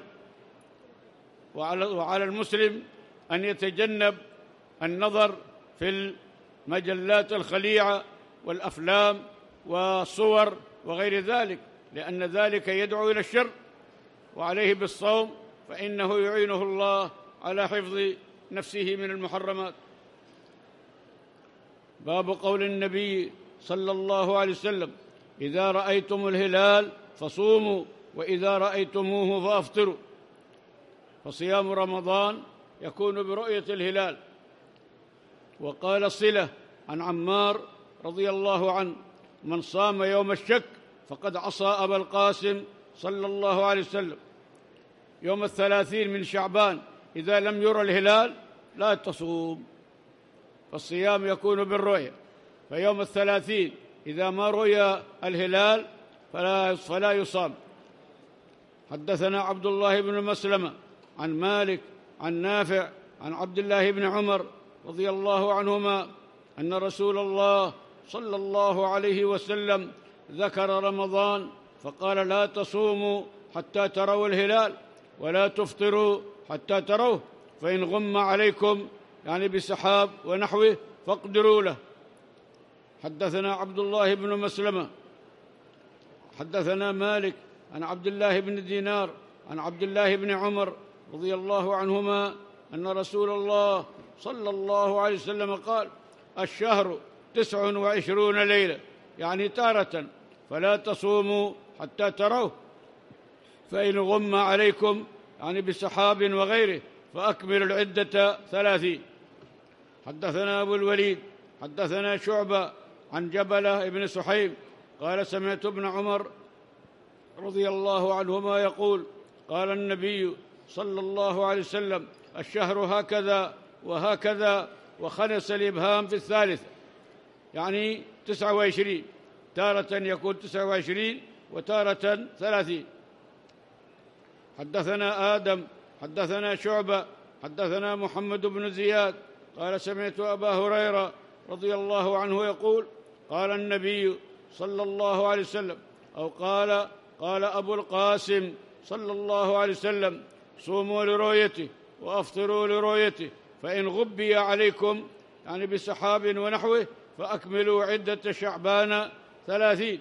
وعلى المسلم أن يتجنب النظر في المجلات الخليعة والأفلام والصور وغير ذلك، لأن ذلك يدعو إلى الشر، وعليه بالصوم فإنه يعينه الله على حفظ نفسه من المحرمات. باب قول النبي صلى الله عليه وسلم: إذا رأيتم الهلال فصوموا، وإذا رأيتموه فأفطروا. فصيام رمضان يكون برؤية الهلال. وقال صلة عن عمار رضي الله عنه: من صام يوم الشك فقد عصى أبا القاسم صلى الله عليه وسلم. يوم الثلاثين من شعبان إذا لم يرى الهلال لا تصوم، فالصيام يكون بالرؤية. فيوم الثلاثين إذا ما رؤي الهلال فلا, فلا يصام. حدثنا عبد الله بن مسلمة عن مالك عن نافع عن عبد الله بن عمر رضي الله عنهما أن رسول الله صلى الله عليه وسلم ذكر رمضان فقال: لا تصوموا حتى تروا الهلال ولا تفطروا حتى تروه، فإن غم عليكم يعني بسحاب ونحوه فاقدروا له. حدثنا عبد الله بن مسلمة حدثنا مالك عن عبد الله بن دينار عن عبد الله بن عمر رضي الله عنهما أن رسول الله صلى الله عليه وسلم قال: الشهر تسع وعشرون ليلة، يعني تارة، فلا تصوموا حتى تروه، فإن غم عليكم يعني بسحاب وغيره فأكملوا العدة ثلاثين. حدثنا أبو الوليد حدثنا شعبة عن جبلة بن سحيم قال: سمعت ابن عمر رضي الله عنهما يقول: قال النبي صلى الله عليه وسلم: الشهر هكذا وهكذا، وخنس الإبهام في الثالثة، يعني تسعة وعشرين، تارة يكون تسعة وعشرين وتارة ثلاثين. حدثنا آدم حدثنا شعبة حدثنا محمد بن زياد قال: سمعت أبا هريرة رضي الله عنه يقول: قال النبي صلى الله عليه وسلم، أو قال قال أبو القاسم صلى الله عليه وسلم: صوموا لرؤيته وأفطروا لرؤيته، فإن غبي عليكم يعني بسحاب ونحوه فأكملوا عدة شعبان ثلاثين.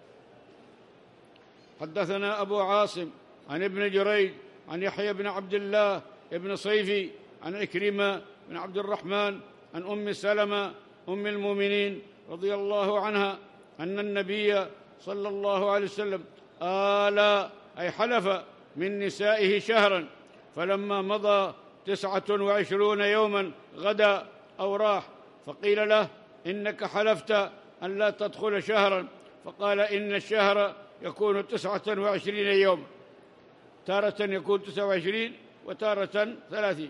حدثنا أبو عاصم عن ابن جريج عن يحيى بن عبد الله بن صيفي عن عكرمة بن عبد الرحمن عن أم سلمة أم المؤمنين رضي الله عنها أن النبي صلى الله عليه وسلم آل أي حلف من نسائه شهرا، فلما مضى تسعة وعشرون يوما غدا أو راح، فقيل له: إنك حلفت أن لا تدخل شهرا، فقال: إن الشهر يكون تسعة وعشرين يوما، تارة يكون تسعة وعشرين وتارة ثلاثين.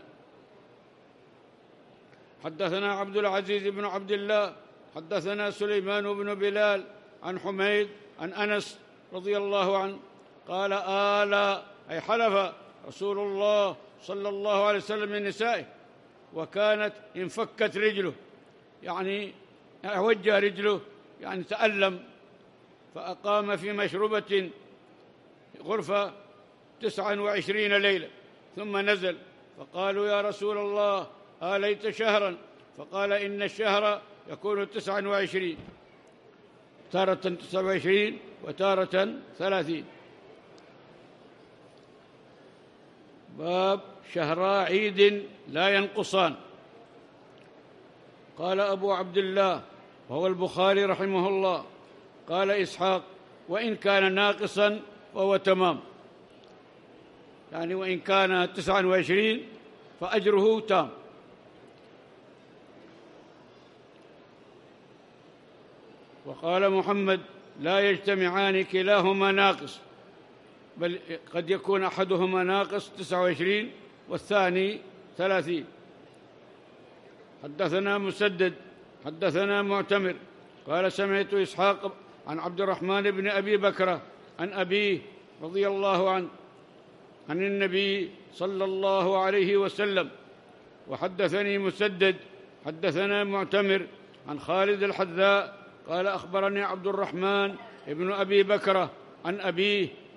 حدثنا عبد العزيز بن عبد الله حدثنا سليمان بن بلال عن حميد عن أنس رضي الله عنه قال: آل أي حلف رسول الله صلى الله عليه وسلم من نسائه، وكانت انفكت رجله، يعني وجه رجله، يعني تألم، فأقام في مشربة غرفة تسعا وعشرين ليلة ثم نزل، فقالوا: يا رسول الله آليت شهرا؟ فقال: إن الشهر يكون تسعا وعشرين، تارة تسعة وعشرين وتارة ثلاثين. باب شهرا عيد لا ينقصان. قال أبو عبد الله وهو البخاري رحمه الله قال إسحاق: وإن كان ناقصا فهو تمام، يعني وإن كان تسعا وعشرين فأجره تام. وقال محمد: لا يجتمعان كلاهما ناقص، بل قد يكون أحدهما ناقص تسعة وعشرين والثاني ثلاثين. حدثنا مسدد حدثنا معتمر قال: سمعت إسحاق عن عبد الرحمن بن أبي بكرة عن أبيه رضي الله عنه عن النبي صلى الله عليه وسلم. وحدثني مسدد حدثنا معتمر عن خالد الحذاء قال: أخبرني عبد الرحمن بن أبي بكرة عن أبيه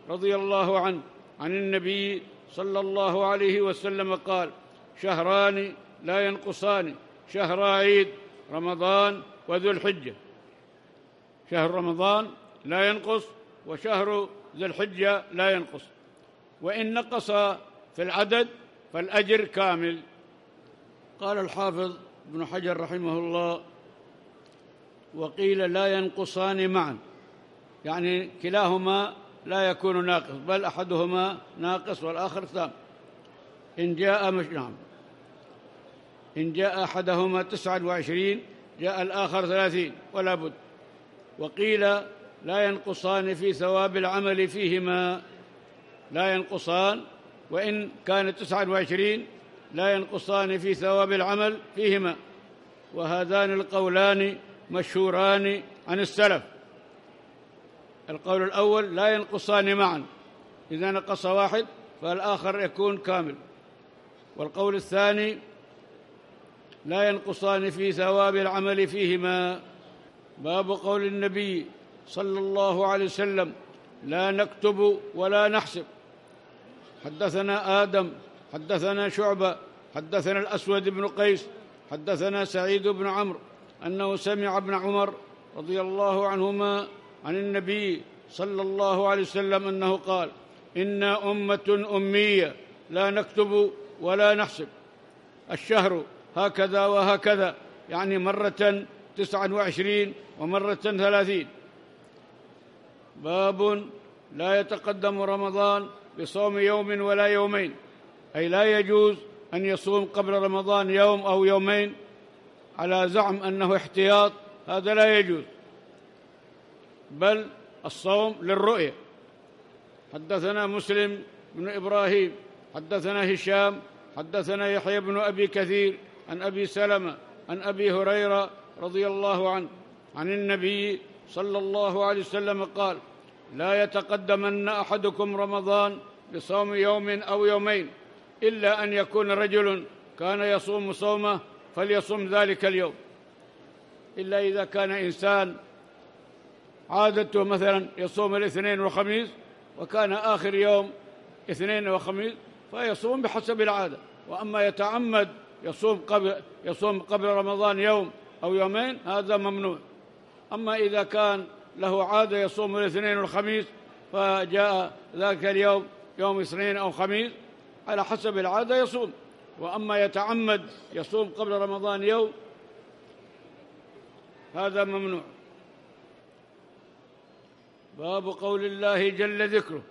رضي الله عنه عن النبي صلى الله عليه وسلم قال: شهران لا ينقصان، شهر عيد رمضان وذو الحجة. شهر رمضان لا ينقص، وشهر ذو الحجة لا ينقص، وإن نقص في العدد فالأجر كامل. قال الحافظ ابن حجر رحمه الله: وقيل لا ينقصان معا، يعني كلاهما لا يكون ناقص، بل أحدهما ناقص والآخر تام. إن جاء مش نعم إن جاء أحدهما تسعة وعشرين جاء الآخر ثلاثين ولا بد. وقيل لا ينقصان في ثواب العمل فيهما، لا ينقصان وإن كان تسعة وعشرين لا ينقصان في ثواب العمل فيهما. وهذان القولان مشهوران عن السلف. القول الأول: لا ينقصان معا، إذا نقص واحد فالآخر يكون كامل. والقول الثاني: لا ينقصان في ثواب العمل فيهما. باب قول النبي صلى الله عليه وسلم: لا نكتب ولا نحسب. حدثنا آدم حدثنا شعبة حدثنا الأسود بن قيس حدثنا سعيد بن عمرو أنه سمع ابن عمر رضي الله عنهما عن النبي صلى الله عليه وسلم أنه قال: إنا أمة أمية لا نكتب ولا نحسب. الشهر هكذا وهكذا، يعني مرة تسعة وعشرين ومرة ثلاثين. باب لا يتقدم رمضان بصوم يوم ولا يومين، أي لا يجوز أن يصوم قبل رمضان يوم أو يومين على زعم أنه احتياط، هذا لا يجوز، بل الصوم للرؤية. حدثنا مسلم بن إبراهيم حدثنا هشام حدثنا يحيى بن أبي كثير عن أبي سلمة عن أبي هريرة رضي الله عنه عن النبي صلى الله عليه وسلم قال: لا يتقدمن أحدكم رمضان بصوم يوم أو يومين، إلا أن يكون رجل كان يصوم صومه فليصوم ذلك اليوم. إلا إذا كان إنسان عادته مثلا يصوم الاثنين والخميس وكان آخر يوم اثنين وخميس فيصوم بحسب العادة. وأما يتعمد يصوم قبل يصوم قبل رمضان يوم أو يومين هذا ممنوع. أما إذا كان له عادة يصوم الاثنين والخميس فجاء ذاك اليوم يوم اثنين أو خميس على حسب العادة يصوم. وأما يتعمد يصوم قبل رمضان يوم هذا ممنوع. باب قول الله جل ذكره: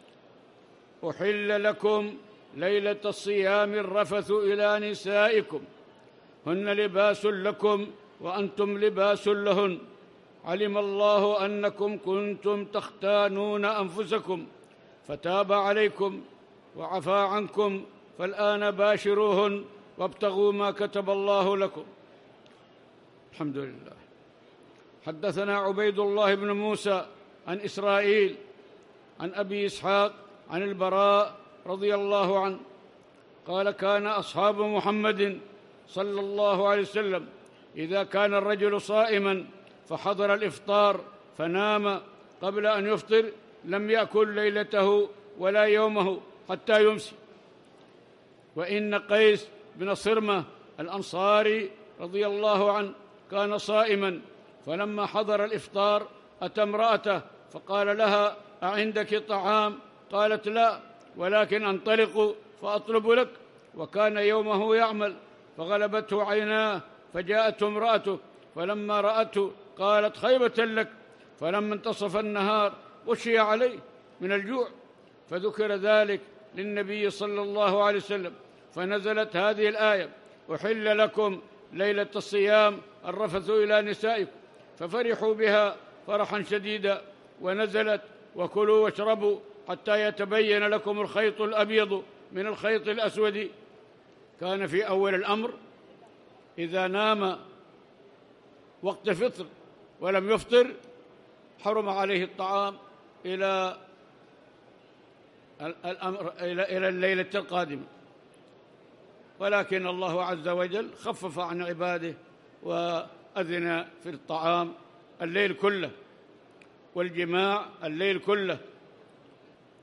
أحل لكم ليلة الصيام الرفث إلى نسائكم هن لباس لكم وأنتم لباس لهن علم الله أنكم كنتم تختانون أنفسكم فتاب عليكم وعفى عنكم فالآن باشروهن وابتغوا ما كتب الله لكم. الحمد لله. حدثنا عبيد الله بن موسى عن إسرائيل عن أبي إسحاق عن البراء رضي الله عنه قال: كان أصحاب محمد صلى الله عليه وسلم إذا كان الرجل صائما فحضر الإفطار فنام قبل أن يفطر لم يأكل ليلته ولا يومه حتى يمسي. وإن قيس بن صرمة الأنصاري رضي الله عنه كان صائما، فلما حضر الإفطار أتى امرأته فقال لها: أعندك طعام؟ قالت: لا، ولكن أنطلق فأطلب لك. وكان يومه يعمل فغلبته عيناه فجاءته امرأته فلما رأته قالت: خيبة لك. فلما انتصف النهار غشي عليه من الجوع، فذكر ذلك للنبي صلى الله عليه وسلم فنزلت هذه الآية: أحل لكم ليلة الصيام الرفث إلى نسائكم، ففرحوا بها فرحا شديدا. ونزلت: وكلوا واشربوا حتى يتبين لكم الخيط الأبيض من الخيط الأسود. كان في أول الأمر إذا نام وقت الفطر ولم يفطر حرم عليه الطعام إلى الأمر إلى الليلة القادمة، ولكن الله عز وجل خفف عن عباده وأذن في الطعام الليل كله والجماع الليل كله.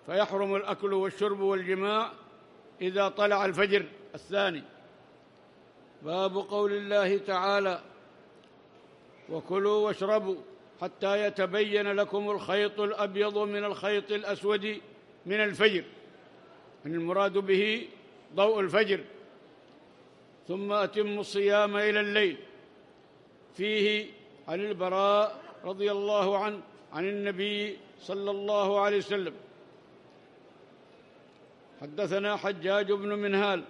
فيحرم الأكل والشرب والجماع إذا طلع الفجر الثاني. باب قول الله تعالى: وكلوا واشربوا حتى يتبين لكم الخيط الأبيض من الخيط الأسود من الفجر، أن المراد به ضوء الفجر. ثم أتموا الصيام إلى الليل. فيه عن البراء رضي الله عنه عن النبي صلى الله عليه وسلم: حدثنا حجاج بن منهال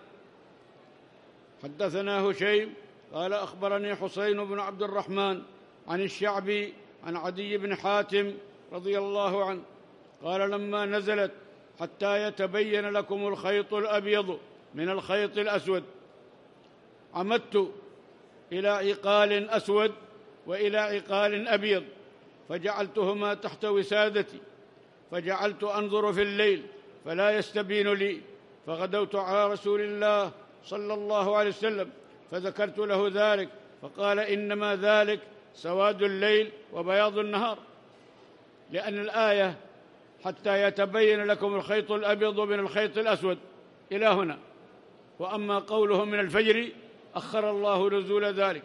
حدثنا هشيم قال أخبرني حسين بن عبد الرحمن عن الشعبي عن عدي بن حاتم رضي الله عنه قال: لما نزلت حتى يتبين لكم الخيط الأبيض من الخيط الأسود عمدت إلى عقال أسود وإلى عقال أبيض، فجعلتهما تحت وسادتي، فجعلت أنظر في الليل فلا يستبين لي، فغدوت على رسول الله صلى الله عليه وسلم فذكرت له ذلك، فقال: إنما ذلك سواد الليل وبياض النهار، لأن الآية حتى يتبين لكم الخيط الأبيض من الخيط الأسود إلى هنا، وأما قوله من الفجر أخر الله نزول ذلك،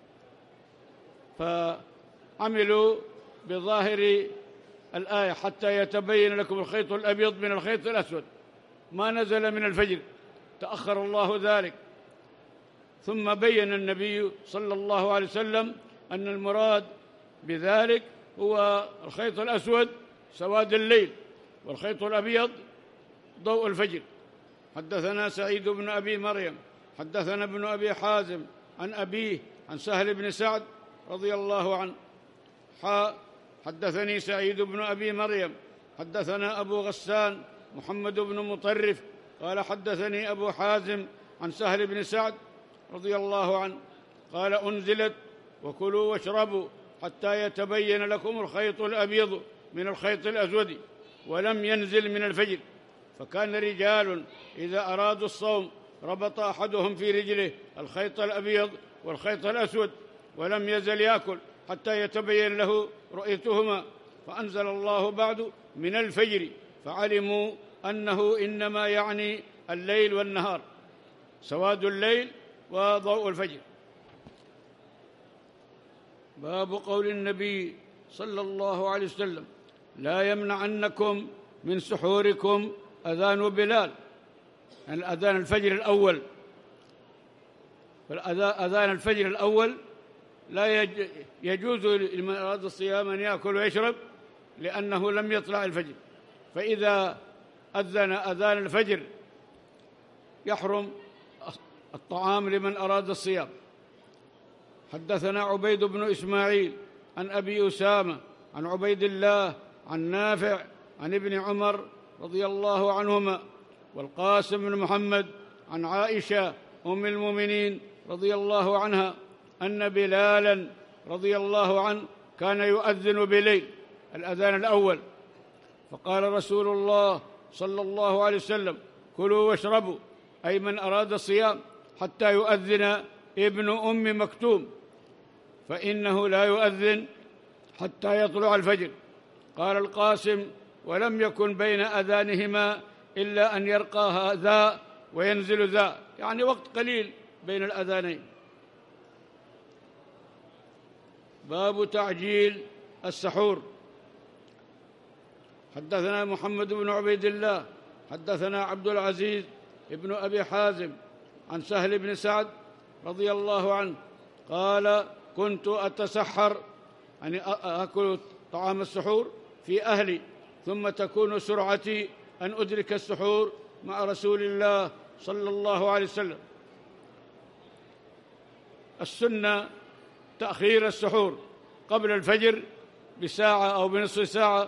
فعملوا بظاهر الآية حتى يتبين لكم الخيط الأبيض من الخيط الأسود، ما نزل من الفجر، تأخر الله ذلك. ثم بين النبي صلى الله عليه وسلم أن المراد بذلك هو الخيط الأسود سواد الليل، والخيط الأبيض ضوء الفجر. حدثنا سعيد بن أبي مريم حدثنا ابن أبي حازم عن أبيه عن سهل بن سعد رضي الله عنه حا حدثني سعيد بن أبي مريم حدثنا أبو غسان محمد بن مطرف قال: حدثني أبو حازم عن سهل بن سعد رضي الله عنه قال: أنزلت: وكلوا واشربوا حتى يتبين لكم الخيط الأبيض من الخيط الأسود، ولم ينزل من الفجر. فكان رجال إذا أرادوا الصوم ربط أحدهم في رجله الخيط الأبيض والخيط الأسود، ولم يزل يأكل حتى يتبين له رؤيتهما، فأنزل الله بعد من الفجر، فعلموا أنه إنما يعني الليل والنهار، سواد الليل وضوء الفجر. باب قول النبي صلى الله عليه وسلم: لا يمنعنكم من سحوركم أذان بلال، يعني أذان الفجر الأول. فالأذان الفجر الأول لا يجوز لمن أراد الصيام أن يأكل ويشرب، لأنه لم يطلع الفجر، فإذا أذن أذان الفجر يحرم الطعام لمن أراد الصيام. حدثنا عبيد بن إسماعيل عن أبي أسامة عن عبيد الله عن نافع عن ابن عمر رضي الله عنهما والقاسم بن محمد عن عائشة أم المؤمنين رضي الله عنها أن بلالا رضي الله عنه كان يؤذن بليل الأذان الأول، فقال رسول الله صلى الله عليه وسلم: كلوا واشربوا، أي من أراد الصيام، حتى يؤذن ابن أم مكتوم، فإنه لا يؤذن حتى يطلع الفجر. قال القاسم: ولم يكن بين أذانهما إلا أن يرقى ذا وينزل ذا، يعني وقت قليل بين الأذانين. باب تعجيل السحور. حدثنا محمد بن عبيد الله حدثنا عبد العزيز ابن أبي حازم عن سهل بن سعد رضي الله عنه قال: كنت أتسحر، يعني أكل طعام السحور في أهلي، ثم تكون سرعتي أن أدرك السحور مع رسول الله صلى الله عليه وسلم. السنة تأخير السحور قبل الفجر بساعة أو بنصف ساعة،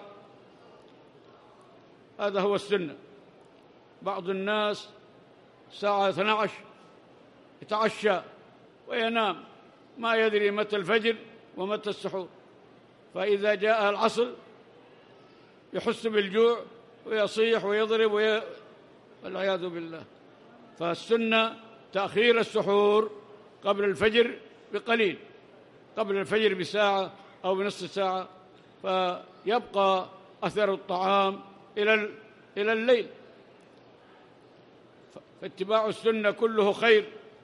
هذا هو السنة. بعض الناس ساعة اثني عشر يتعشى وينام، ما يدري متى الفجر ومتى السحور، فإذا جاء العصر يحس بالجوع ويصيح ويضرب وي... والعياذ بالله. فالسنة تأخير السحور قبل الفجر بقليل، قبل الفجر بساعة أو بنصف ساعة، فيبقى أثر الطعام إلى إلى الليل، فاتباع السنة كله خير.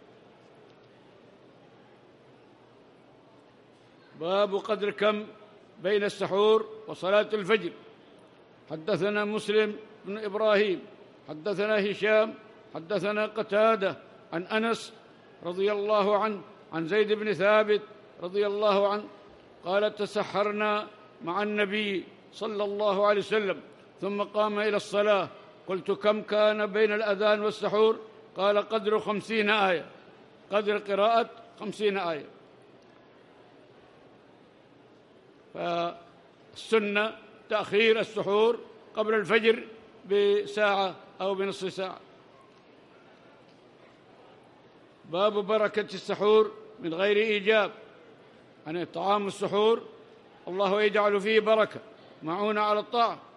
باب قدر كم بين السحور وصلاة الفجر. حدثنا مسلم بن إبراهيم حدثنا هشام حدثنا قتادة عن أنس رضي الله عنه عن زيد بن ثابت رضي الله عنه قال: تسحرنا مع النبي صلى الله عليه وسلم ثم قام إلى الصلاة، قلت: كم كان بين الأذان والسحور؟ قال: قدر خمسين آية، قدر قراءة خمسين آية. فالسنة تأخير السحور قبل الفجر بساعة أو بنصف ساعة. باب بركة السحور من غير إيجاب، يعني طعام السحور الله يجعل فيه بركة معونة على الطاعة.